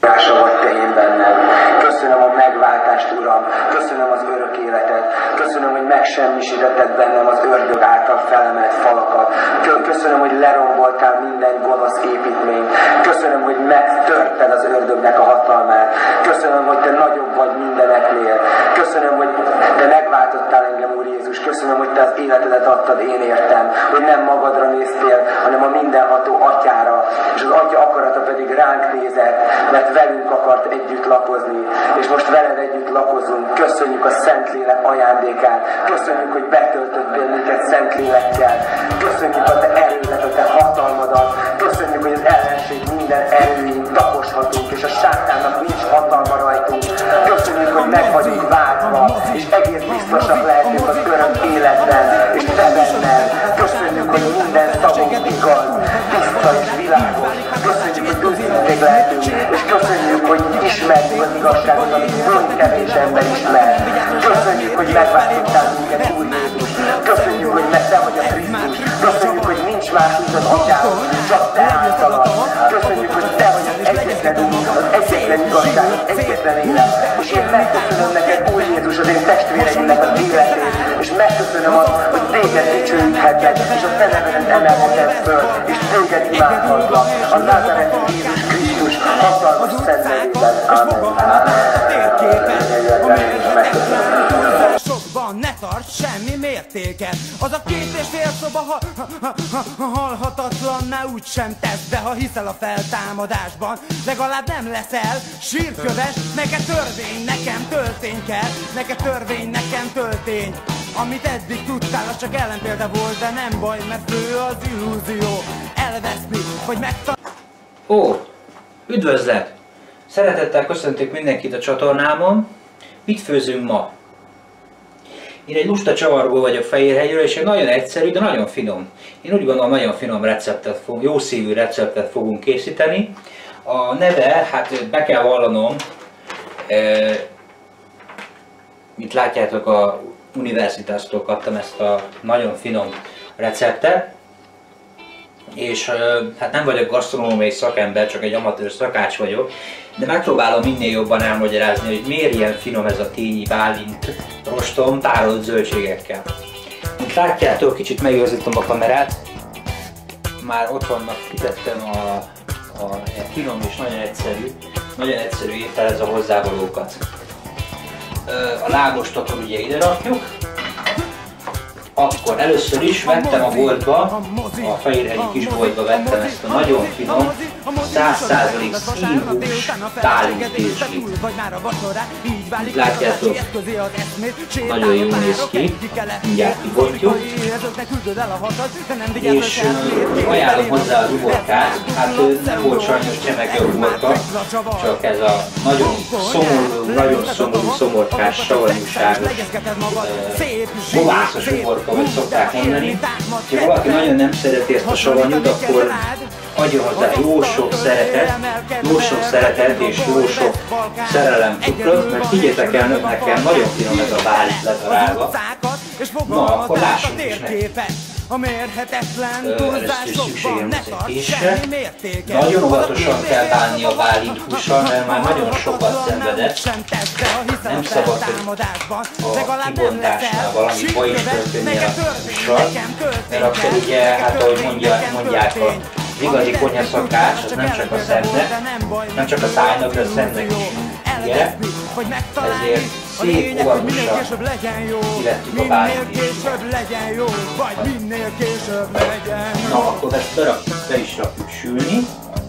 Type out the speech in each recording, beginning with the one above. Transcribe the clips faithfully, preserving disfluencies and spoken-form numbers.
vagy te én benned. Köszönöm a megváltást, Uram, köszönöm az örök életet, köszönöm, hogy megsemmisítetted bennem az ördög által felemelt falakat, köszönöm, hogy leromboltál minden gonosz építményt, köszönöm, hogy megtörted az ördögnek a hatalmát, köszönöm, hogy te nagyobb vagy mindeneknél, köszönöm, hogy te megváltottál engem, Úr Jézus, köszönöm, hogy te az életedet adtad én értem, hogy nem magadra néztél, hanem a mindenható atyára, és az atya akarata pedig ránk nézett, mert velünk akart együtt lakozni, és most veled együtt lakozunk. Köszönjük a Szentlélek ajándékát, köszönjük, hogy betöltöttél minket Szentlélekkel, köszönjük a te erődet, a te hatalmadat, köszönjük, hogy az ellenség minden erőin taposhatunk, és a sátánnak nincs hatalma rajtunk. Köszönjük, hogy meg vagyunk váltva, és egész biztosak lehetünk az örök életben, és te benned. Köszönjük, hogy minden szavunk igaz, tiszta és világos. Köszönjük, hogy őszinték lehetünk, és köszönjük, hogy ismerjük az igazságot, amit olyan kevés ember ismer. Köszönjük, hogy megváltottál minket, Úr Jézus. Köszönjük, hogy te vagy a Krisztus. Köszönjük, hogy nincs más út az atyához, csak te általad. Köszönjük, hogy te vagy az egyetlen út, az egyetlen igazság, az egyetlen élet. És én megköszönöm neked, Úr Jézus, az én testvéreimnek az életét, és megköszönöm azt, hogy téged dicsőíthetek, és a te nevedet emelheted föl, és téged imádhatlak. A Názáreti Jézus Krisztus hatalmas szent nevében. Amen. Sokban ne tarts semmi mértéket. Az a két és fél szoba ha, ha, ha, ha, halhatatlanná úgysem tesz, de ha hiszel a feltámadásban, legalább nem leszel sírköves. Neked törvény, nekem töltény kell, neked törvény, nekem töltény. Amit eddig tudtál, az csak ellenpélda volt, de nem baj, mert fő az illúzió. Elveszni, vagy megtalálni. Ó, üdvözlet! Szeretettel köszöntök mindenkit a csatornámon. Mit főzünk ma? Én egy lusta csavargó vagyok Fehérhegyről, és egy nagyon egyszerű, de nagyon finom. Én úgy gondolom, nagyon finom receptet fogunk, jó szívű receptet fogunk készíteni. A neve, hát be kell vallanom, e, mint látjátok, a Universitástól kaptam ezt a nagyon finom receptet. És hát nem vagyok gasztronómiai szakember, csak egy amatőr szakács vagyok, de megpróbálom minél jobban elmagyarázni, hogy miért ilyen finom ez a tényi bálint rostom tárolt zöldségekkel. Mint látjátok, kicsit megigazítom a kamerát, már ott vannak, kitettem a, a finom és nagyon egyszerű, nagyon egyszerű ételhez a hozzávalókat. A lágost akkor ugye ide rakjuk. Akkor először is vettem a boltba, a Fehérhegyi kisboltba vettem ezt a nagyon finom száz százalék színhús bálintéslit. Látjátok, nagyon jól néz ki, mindjárt kibontjuk. És ajánlom hozzá az uborkát, hát nem volt sajnos csemege uborka, csak ez a nagyon szomorú, nagyon szomorú, szomorkás, savanyúságos, kovászos uborka, ahogy szokták mondani. Ha valaki nagyon nem szereti ezt a savanyút, akkor adjon hozzá jó sok szeretet, jó sok szeretet és jó sok szerelem cukrot, mert higgyétek el, nekem nagyon finom ez a bálint ledarálva. Na, akkor lássuk is neki. Először is szükségem lesz egy késre. Nagyon óvatosan kell bánni a bálint hússal, mert már nagyon sokat szenvedett. Nem szabad, hogy a kibontásnál valami baj is történnie a hússal, mert akkor ugye, hát ahogy mondják, mondják a az igazi konyhaszakács, az nem csak a szemnek, nem csak a szájnak, de a szemnek is ugye, ezért szép óvatosan kivettük a bálintést. Na, akkor ezt berakjuk, be is rakjuk sülni.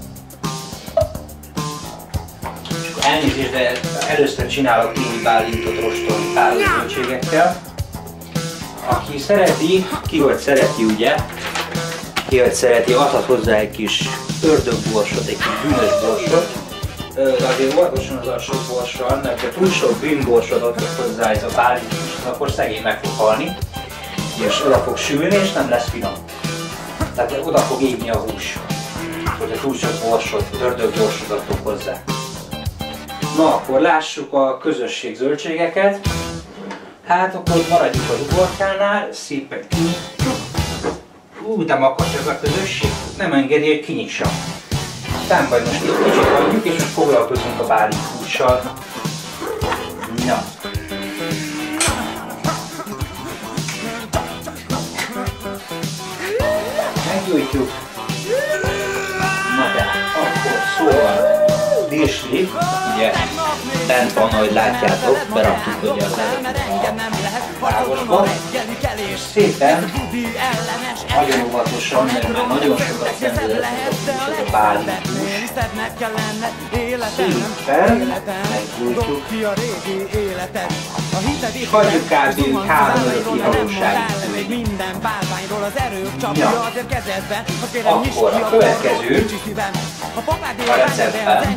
Elnézést, de először csinálok téli bálintot rostolni tárolt zöldségekkel. Aki szereti, ki hogy szereti ugye, ki hogy szereti, adhat hozzá egy kis ördögborsot, egy kis bűnös borsot. De azért óvatosan az a sok borssal, mert ha túl sok bűnborsot adhat hozzá ez a bálint, akkor szegény meg fog halni, és oda fog sülni, és nem lesz finom. Tehát oda fog égni a hús, hogyha túl sok borsot, ördögborsot adtok hozzá. Na, akkor lássuk a közösség zöldségeket. Hát akkor maradjuk az uborkánál, szépen kinyitjuk. Ú, de makacs ez a közösség, nem engedi, hogy kinyissam. aztán majd most egy kicsit hagyjuk, és most foglalkozunk a bálint hússal. Na. Meggyújtjuk. Na de, akkor szóval virsli, ugye bent van, ahogy látjátok, beraktuk ugye az előtt a távosba. Szépen, nagyon óvatosan, mert már nagyon sokat szenvedett ez a bálint hús. Szépen meggyújtjuk. És hagyjuk kb. három-öt kihalóságig. Ja. Akkor a következő a receptben.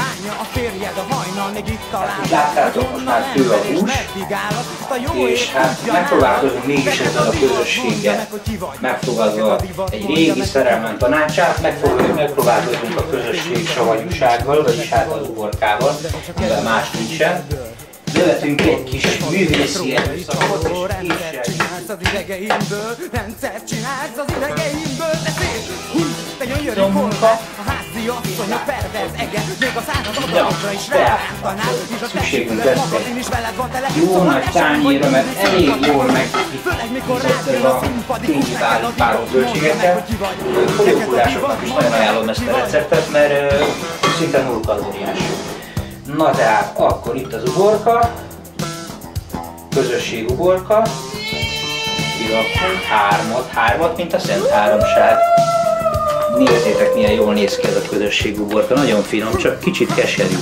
Láttátok, most már fő a hús, és hát megpróbálkozunk mégis ezzel a közösséggel, megfogadva egy régi szerelem tanácsát, megpróbálkozunk a közösség savanyúsággal, vagyis hát az uborkával, mivel más nincsen. Bevetünk egy kis művészi erőszakot, és csinálsz az idegeimből, rendszert csinálsz az idegeimből, de szép, húsz, te gyönyörű kolba, a házi asszony, a perverz ege, még a század adatokra is ráántanál, és a testükben magatin is veled van tele, jó nagy tányérra, mert elég jól megképítették a tényi párok zöldségekkel. Fogyókúrásoknak is nagyon ajánlom ezt a receptet, mert szinte null kalóriás. Na tehát, akkor itt az uborka, közösség uborka, kirakunk hármat, hármat, mint a Szent Háromság. Nézzétek, milyen jól néz ki ez a közösség uborka, nagyon finom, csak kicsit keserű.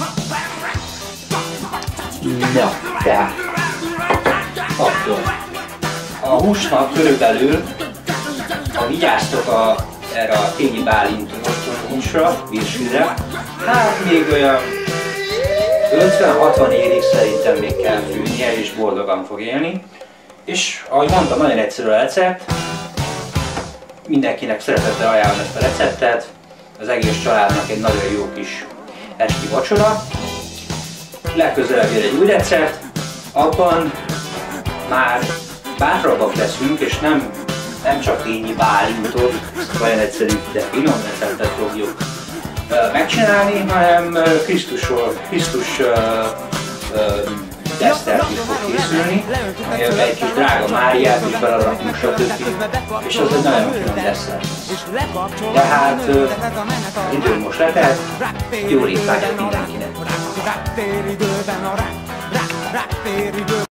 Na, tehát, akkor a húsnak körülbelül, ha vigyáztok a, erre a tényi bálint húsra, virsűre, hát még olyan ötven-hatvan évig szerintem még kell fűnie, és boldogan fog élni. És ahogy mondtam, nagyon egyszerű a recept. Mindenkinek szeretettel ajánlom ezt a receptet. Az egész családnak egy nagyon jó kis esti vacsora. Legközelebb jön egy új recept. Abban már bátrabbak leszünk, és nem, nem csak tényi bálintot, olyan egyszerű, de finom receptet fogjuk megcsinálni, hanem Krisztusról, Krisztus uh, uh, desztert is fog készülni, egy kis drága Máriát is belerakunk, stb. És az egy nagyon finom desszert. De hát uh, az idő most letelt, jó étvágyat mindenkinek!